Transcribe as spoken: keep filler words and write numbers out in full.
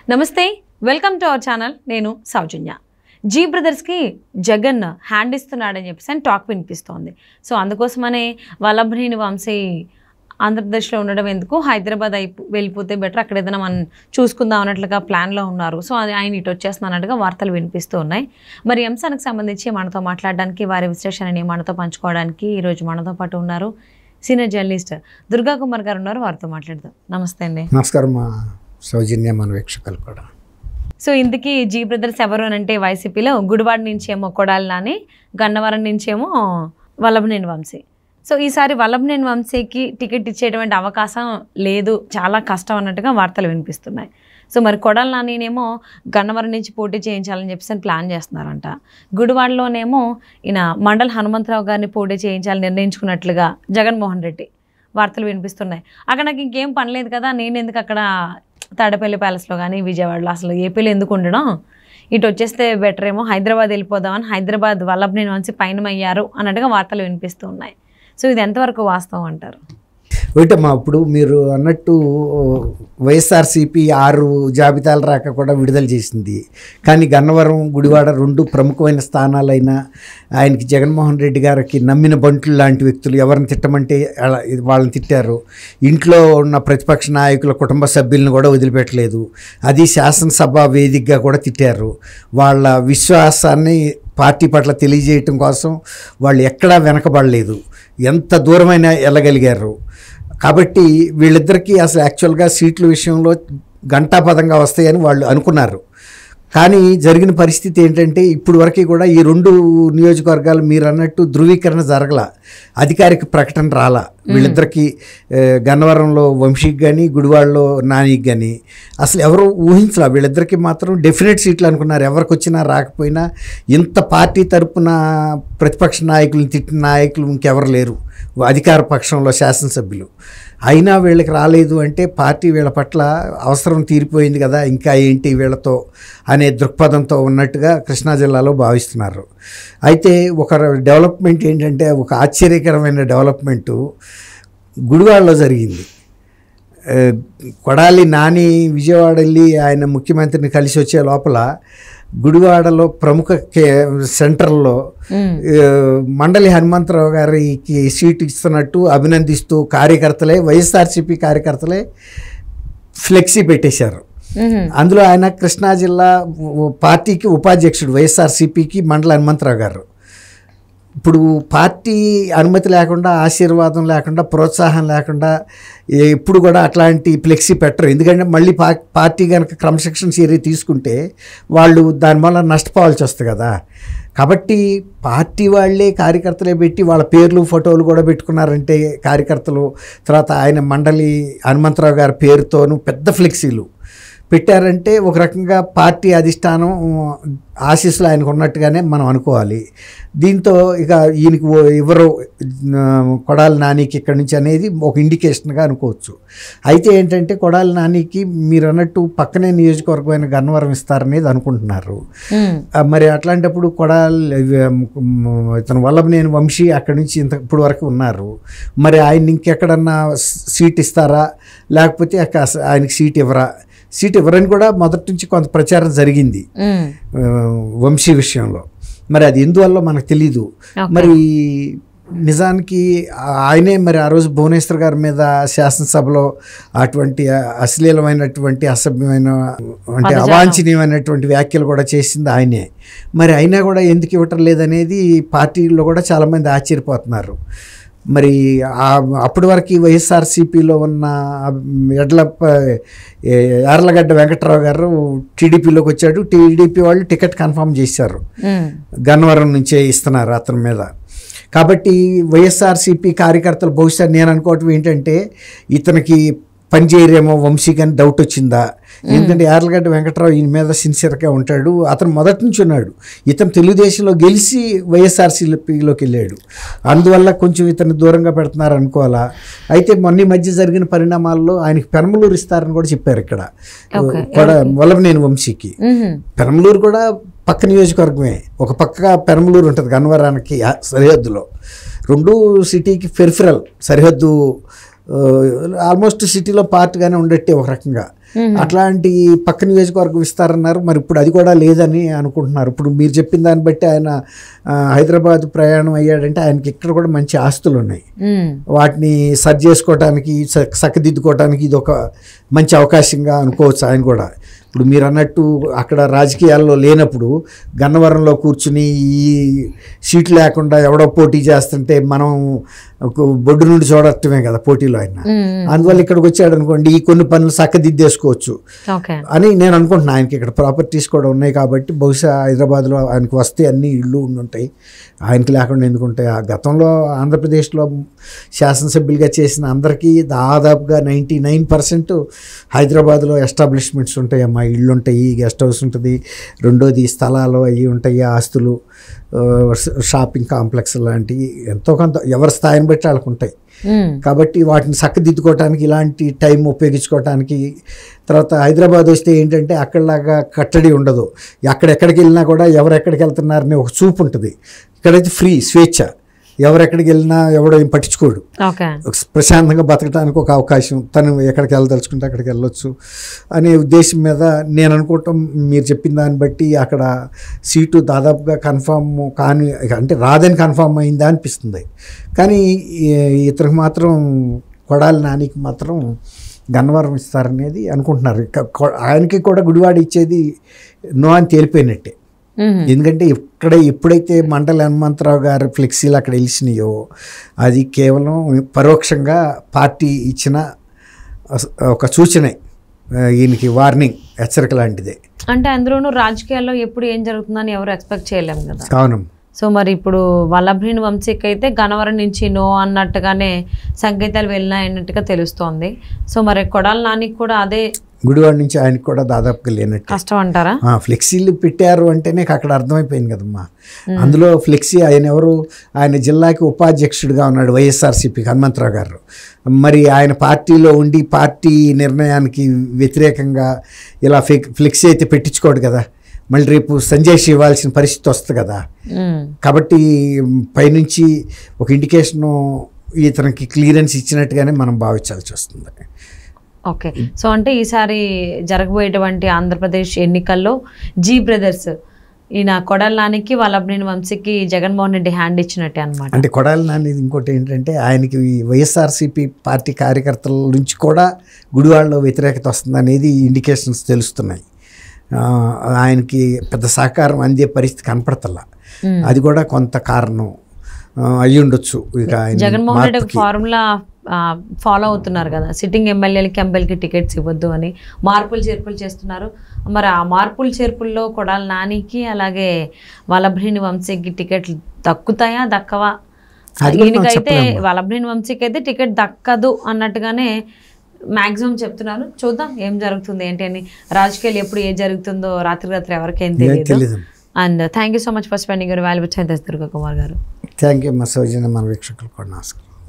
నమస్తే, welcome to our channel. నేను Soujanya. G బ్రదర్స్కి జగన్ హ్యాండ్ ఇస్తున్నాడని చెప్పేసి అని టాక్ వినిపిస్తోంది. సో అందుకోసమనే వల్లభనేని వంశీ ఆంధ్రప్రదేశ్లో ఉండడం ఎందుకు, హైదరాబాద్ అయి వెళ్ళిపోతే బెటర్, అక్కడ ఏదైనా మనం చూసుకుందాం అన్నట్లుగా ప్లాన్లో ఉన్నారు. సో అది ఆయన ఇటు వచ్చేస్తున్నట్టుగా వార్తలు వినిపిస్తూ ఉన్నాయి. మరి ఈ అంశానికి సంబంధించి మనతో మాట్లాడడానికి, వారి విశ్లేషణని మనతో పంచుకోవడానికి ఈరోజు మనతో పాటు ఉన్నారు సీనియర్ జర్నలిస్ట్ దుర్గా కుమార్ గారు ఉన్నారు. వారితో మాట్లాడదాం. నమస్తే అండి. నమస్కారం సౌజన్య, మన వీక్షకులు కూడా. సో ఇందుకీ జీ బ్రదర్స్ ఎవరు అని అంటే వైసీపీలో గుడివాడ నుంచేమో కొడాలి నాని, గన్నవరం నుంచేమో వల్లభనేని వంశీ. సో ఈసారి వల్లభనేని వంశీకి టికెట్ ఇచ్చేటువంటి అవకాశం లేదు, చాలా కష్టం అన్నట్టుగా వార్తలు వినిపిస్తున్నాయి. సో మరి కొడాలి నానినేమో గన్నవరం నుంచి పోటీ చేయించాలని చెప్పేసి ప్లాన్ చేస్తున్నారంట. గుడివాడలోనేమో ఈయన మండల హనుమంతరావు గారిని పోటీ చేయించాలని నిర్ణయించుకున్నట్లుగా జగన్మోహన్ రెడ్డి వార్తలు వినిపిస్తున్నాయి. అక్కడ నాకు ఇంకేం పని లేదు కదా, నేను ఎందుకు అక్కడ తాడేపల్లి ప్యాలెస్లో కానీ విజయవాడలో, అసలు ఏపీలో ఎందుకు ఉండడం, ఇటు వచ్చేస్తే బెటర్ ఏమో, హైదరాబాద్ వెళ్ళిపోదామని హైదరాబాద్ వల్లభనేని వంశీ పయనమయ్యారు అన్నట్టుగా వార్తలు వినిపిస్తూ ఉన్నాయి. సో ఇది ఎంతవరకు వాస్తవం అంటారు? ఒకటమ్మా, ఇప్పుడు మీరు అన్నట్టు వైఎస్ఆర్సీపీ ఆరు జాబితాలు రాక కూడా విడుదల చేసింది. కానీ గన్నవరం, గుడివాడ రెండు ప్రముఖమైన స్థానాలైన ఆయనకి జగన్మోహన్ రెడ్డి గారికి నమ్మిన బంట్లు లాంటి వ్యక్తులు ఎవరిని తిట్టమంటే వాళ్ళని తిట్టారు. ఇంట్లో ఉన్న ప్రతిపక్ష నాయకుల కుటుంబ సభ్యులను కూడా వదిలిపెట్టలేదు. అది శాసనసభ వేదికగా కూడా తిట్టారు. వాళ్ళ విశ్వాసాన్ని పార్టీ పట్ల తెలియజేయటం కోసం వాళ్ళు ఎక్కడా వెనకబడలేదు, ఎంత దూరమైనా వెళ్ళగలిగారు. కాబట్టి వీళ్ళిద్దరికీ అసలు యాక్చువల్గా సీట్ల విషయంలో గంటాపదంగా వస్తాయని వాళ్ళు అనుకున్నారు. కానీ జరిగిన పరిస్థితి ఏంటంటే ఇప్పుడు వరకు కూడా ఈ రెండు నియోజకవర్గాలు మీరు అన్నట్టు ధృవీకరణ జరగల, అధికారిక ప్రకటన రాలా. వీళ్ళిద్దరికీ గన్నవరంలో వంశీకి కానీ గుడివాడలో నానికి కానీ అసలు ఎవరు ఊహించలా. వీళ్ళిద్దరికీ మాత్రం డెఫినెట్ సీట్లు అనుకున్నారు. ఎవరికి వచ్చినా రాకపోయినా ఇంత పార్టీ తరపున ప్రతిపక్ష నాయకులను తిట్టిన నాయకులు ఇంకెవరు లేరు అధికార పక్షంలో శాసనసభ్యులు. అయినా వీళ్ళకి రాలేదు అంటే పార్టీ వీళ్ళ పట్ల అవసరం తీరిపోయింది కదా, ఇంకా ఏంటి వీళ్ళతో అనే దృక్పథంతో ఉన్నట్టుగా కృష్ణా జిల్లాలో భావిస్తున్నారు. అయితే ఒక డెవలప్మెంట్ ఏంటంటే, ఒక ఆశ్చర్యకరమైన డెవలప్మెంటు గుడివాడలో జరిగింది. కొడాలి నాని విజయవాడ వెళ్ళి ఆయన ముఖ్యమంత్రిని కలిసి వచ్చే లోపల గుడివాడలో ప్రముఖ కే సెంటర్లో మండలి హనుమంతరావు గారికి సీటు ఇస్తున్నట్టు అభినందిస్తూ కార్యకర్తలే, వైఎస్ఆర్సీపీ కార్యకర్తలే ఫ్లెక్సీ పెట్టేశారు. అందులో ఆయన కృష్ణా జిల్లా పార్టీకి ఉపాధ్యక్షుడు, వైఎస్ఆర్సీపీకి మండల హనుమంతరావు గారు. ఇప్పుడు పార్టీ అనుమతి లేకుండా, ఆశీర్వాదం లేకుండా, ప్రోత్సాహం లేకుండా ఎప్పుడు కూడా అట్లాంటి ఫ్లెక్సీ పెట్టరు. ఎందుకంటే మళ్ళీ పా పార్టీ కనుక క్రమశిక్షణ చర్య తీసుకుంటే వాళ్ళు దానివల్ల నష్టపోవాల్సి వస్తుంది కదా. కాబట్టి పార్టీ వాళ్ళే కార్యకర్తలే పెట్టి వాళ్ళ పేర్లు ఫోటోలు కూడా పెట్టుకున్నారంటే కార్యకర్తలు. తర్వాత ఆయన మండలి హనుమంతరావు గారి పేరుతోనూ పెద్ద ఫ్లెక్సీలు పెట్టారంటే ఒక రకంగా పార్టీ అధిష్టానం ఆశీస్సులు ఆయనకు ఉన్నట్టుగానే మనం అనుకోవాలి. దీంతో ఇక ఈయనకి ఎవరు కొడాలి నానికి ఇక్కడి నుంచి అనేది ఒక ఇండికేషన్గా అనుకోవచ్చు. అయితే ఏంటంటే కొడాలి నానికి మీరు అన్నట్టు పక్కనే నియోజకవర్గమైన గన్నవరం ఇస్తారనేది అనుకుంటున్నారు. మరి అట్లాంటప్పుడు కొడాలి ఇతను వల్లభనేని వంశీ అక్కడి నుంచి ఇంత ఇప్పుడు వరకు ఉన్నారు. మరి ఆయన ఇంకెక్కడన్నా సీట్ ఇస్తారా, లేకపోతే ఆయనకి సీట్ ఇవ్వరా? సీట్ ఇవ్వరని కూడా మొదటి నుంచి కొంత ప్రచారం జరిగింది వంశీ విషయంలో. మరి అది ఎందువల్ల మనకు తెలీదు. మరి నిజానికి ఆయనే మరి ఆ రోజు భువనేశ్వర్ గారి మీద శాసనసభలో అటువంటి అశ్లీలమైనటువంటి, అసభ్యమైన అంటే అవాంఛనీయమైనటువంటి వ్యాఖ్యలు కూడా చేసింది ఆయనే. మరి అయినా కూడా ఎందుకు ఇవ్వటం లేదనేది పార్టీలో కూడా చాలామంది ఆశ్చర్యపోతున్నారు. మరి అప్పటి వరకు వైఎస్ఆర్సీపీలో ఉన్న ఎడ్లప్ప యార్లగడ్డ వెంకట్రావు గారు టీడీపీలోకి వచ్చాడు. టీడీపీ వాళ్ళు టికెట్ కన్ఫర్మ్ చేశారు, గన్నవరం నుంచే ఇస్తున్నారు అతని మీద. కాబట్టి వైఎస్ఆర్సీపీ కార్యకర్తలు బహుశా నేను అనుకోవటం ఏంటంటే ఇతనికి పనిచేయరేమో వంశీ కానీ డౌట్ వచ్చిందా. ఎందుకంటే యార్లగడ్డ వెంకట్రావు ఈయన మీద సిన్సియర్గా ఉంటాడు. అతను మొదటి నుంచి ఉన్నాడు. ఇతను తెలుగుదేశంలో గెలిచి వైఎస్ఆర్సీపీలోకి వెళ్ళాడు. అందువల్ల కొంచెం ఇతను దూరంగా పెడుతున్నారు అనుకోవాలా. అయితే మొన్న మధ్య జరిగిన పరిణామాల్లో ఆయనకి పెనమలూరు ఇస్తారని కూడా చెప్పారు ఇక్కడ వల్లభనేని వంశీకి. పెనమలూరు కూడా పక్క నియోజకవర్గమే, ఒక పక్క పెనమలూరు ఉంటుంది గన్నవరానికి సరిహద్దులో. రెండు సిటీకి పెరిఫరల్ సరిహద్దు, ఆల్మోస్ట్ సిటీలో పార్ట్గానే ఉండట్టే ఒక రకంగా. అట్లాంటి పక్క నియోజకవర్గం ఇస్తారన్నారు, మరి ఇప్పుడు అది కూడా లేదని అనుకుంటున్నారు. ఇప్పుడు మీరు చెప్పిన దాన్ని బట్టి ఆయన హైదరాబాద్ ప్రయాణం అయ్యాడంటే ఆయనకి ఇక్కడ కూడా మంచి ఆస్తులు ఉన్నాయి, వాటిని సరి చేసుకోవటానికి చక్కదిద్దుకోవటానికి ఇది ఒక మంచి అవకాశంగా అనుకోవచ్చు ఆయన కూడా. ఇప్పుడు మీరు అన్నట్టు అక్కడ రాజకీయాల్లో లేనప్పుడు గన్నవరంలో కూర్చుని ఈ సీట్ లేకుండా ఎవడో పోటీ చేస్తుంటే మనం బొడ్డు నుండి చూడటమే కదా పోటీలో ఆయన. అందువల్ల ఇక్కడికి వచ్చాడు అనుకోండి, ఈ కొన్ని పనులు చక్కదిద్దేసుకోవచ్చు అని నేను అనుకుంటున్నాను. ఆయనకి ఇక్కడ ప్రాపర్టీస్ కూడా ఉన్నాయి కాబట్టి బహుశా హైదరాబాద్లో ఆయనకి వస్తే అన్ని ఇళ్ళు ఉంటాయి, ఆయనకి లేకుండా ఎందుకుంటాయి. ఆ గతంలో ఆంధ్రప్రదేశ్లో శాసనసభ్యులుగా చేసిన అందరికీ దాదాపుగా నైంటీ నైన్ పర్సెంట్ హైదరాబాద్లో ఎస్టాబ్లిష్మెంట్స్ ఉంటాయి అమ్మా, ఇళ్ళు ఉంటాయి, గెస్ట్ హౌస్ ఉంటుంది, రెండోది స్థలాలు అవి ఉంటాయి, ఆస్తులు, షాపింగ్ కాంప్లెక్స్ లాంటివి ఎంతో కొంత ఎవరి స్థాయిని బట్టి వాళ్ళకు ఉంటాయి. కాబట్టి వాటిని చక్కదిద్దుకోవటానికి ఇలాంటి టైం ఉపయోగించుకోవటానికి. తర్వాత హైదరాబాద్ వస్తే ఏంటంటే అక్కడలాగా కట్టడి ఉండదు, ఎక్కడెక్కడికి వెళ్ళినా కూడా ఎవరెక్కడికి వెళ్తున్నారని ఒక చూపు ఉంటుంది. ఇక్కడైతే ఫ్రీ స్వేచ్ఛ, ఎవరెక్కడికి వెళ్ళినా ఎవడో ఏం పట్టించుకోడు, ప్రశాంతంగా బతకడానికి ఒక అవకాశం, తను ఎక్కడికి వెళ్ళదలుచుకుంటే అక్కడికి వెళ్ళొచ్చు అనే ఉద్దేశం మీద నేను అనుకోవటం మీరు చెప్పిన దాన్ని బట్టి అక్కడ సీటు దాదాపుగా కన్ఫామ్ కానీ, అంటే రాదని కన్ఫామ్ అయిందా అనిపిస్తుంది. కానీ ఇతనికి మాత్రం కొడాలి నానికి మాత్రం గన్నవరం ఇస్తారనేది అనుకుంటున్నారు. ఆయనకి కూడా గుడివాడ ఇచ్చేది నో అని తేలిపోయినట్టే. ఎందుకంటే ఇక్కడ ఎప్పుడైతే మండలి హనుమంతరావు గారు ఫ్లెక్సీలు అక్కడ వెలిసినాయో అది కేవలం పరోక్షంగా పార్టీ ఇచ్చిన ఒక సూచనే, ఈయనకి వార్నింగ్, హెచ్చరిక లాంటిదే. అంటే అందులోనూ రాజకీయాల్లో ఎప్పుడు ఏం జరుగుతుందని ఎవరు ఎక్స్పెక్ట్ చేయలేము కదా. అవును. సో మరి ఇప్పుడు వల్లభనేని వంశీకి అయితే గన్నవరం నుంచి నో అన్నట్టుగానే సంకేతాలు వెళ్ళినాయన్నట్టుగా తెలుస్తోంది. సో మరి కొడాలి నానికి కూడా అదే గుడివాడ నుంచి ఆయనకు కూడా దాదాపుగా లేనట్టు కష్టం అంటారా? ఫ్లెక్సీలు పెట్టారు అంటేనే అక్కడ అర్థమైపోయింది కదమ్మా. అందులో ఫ్లెక్సీ ఆయన ఎవరు, ఆయన జిల్లాకి ఉపాధ్యక్షుడిగా ఉన్నాడు వైఎస్ఆర్సీపీకి హనుమంతరావు గారు. మరి ఆయన పార్టీలో ఉండి పార్టీ నిర్ణయానికి వ్యతిరేకంగా ఇలా ఫ్లెక్సీ అయితే పెట్టించుకోడు కదా, మళ్ళీ రేపు సంజయ్ ఇవ్వాల్సిన పరిస్థితి వస్తుంది కదా. కాబట్టి పైనుంచి ఒక ఇండికేషను ఇతనికి క్లియరెన్స్ ఇచ్చినట్టుగానే మనం భావించాల్సి వస్తుంది. ఓకే. సో అంటే ఈసారి జరగబోయేటువంటి ఆంధ్రప్రదేశ్ ఎన్నికల్లో జీ బ్రదర్స్ ఈయన కొడాలి నానికి వల్లభనేని వంశీకి జగన్మోహన్ రెడ్డి హ్యాండ్ ఇచ్చినట్టే అనమాట. అంటే కొడాలి నాని ఇంకోటి ఏంటంటే ఆయనకి వైఎస్ఆర్సీపీ పార్టీ కార్యకర్తల నుంచి కూడా గుడివాడలో వ్యతిరేకత వస్తుంది అనేది ఇండికేషన్స్ తెలుస్తున్నాయి. ఆయనకి పెద్ద సహకారం అందే పరిస్థితి కనపడతల్లా, అది కూడా కొంత కారణం అయ్యి ఉండొచ్చు. ఇక జగన్మోహన్ రెడ్డి ఫార్ములా ఫాలో అవుతున్నారు కదా, సిట్టింగ్ ఎమ్మెల్యేలకి ఎంపీలకి టికెట్స్ ఇవ్వద్దు అని మార్పులు చేర్పులు చేస్తున్నారు. మరి ఆ మార్పులు చేర్పుల్లో కొడాలి నానికి అలాగే వల్లభనేని వంశీకి టికెట్లు దక్కుతాయా దక్కవా? ఈయనకైతే వల్లభనేని వంశీకి అయితే టికెట్ దక్కదు అన్నట్టుగానే మ్యాక్సిమం చెప్తున్నారు. చూద్దాం ఏం జరుగుతుంది ఏంటి అని. రాజకీయాలు ఎప్పుడు ఏ జరుగుతుందో రాత్రి రాత్రి ఎవరికేం తెలియదు. And thank you so much for spending your valuable time Durga Kumar garu. Thank you మా సౌజన్య, మన వీక్షకులు కూడా నమస్కారం.